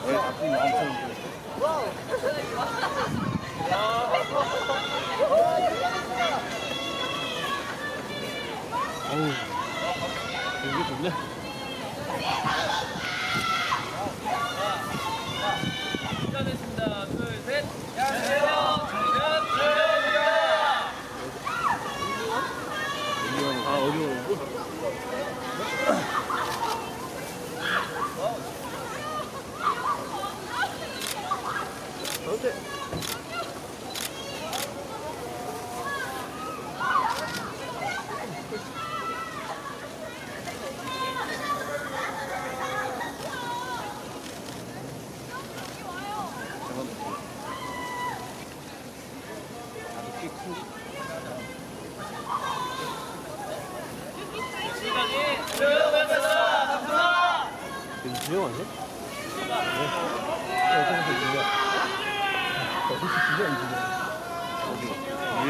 왜 나쁜 마음처럼 어우, 이게 좋네. 시작했습니다. 둘, 셋. 안녕하세요. 저는 아, 어려워. 어때? 지금까지 조용합니다. 감사합니다. 이주영 아니야? 네. 어디서 이주영? 어디서 이주영? 어디?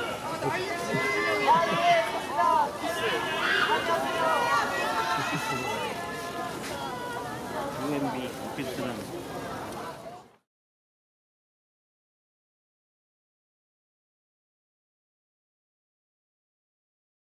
UMB.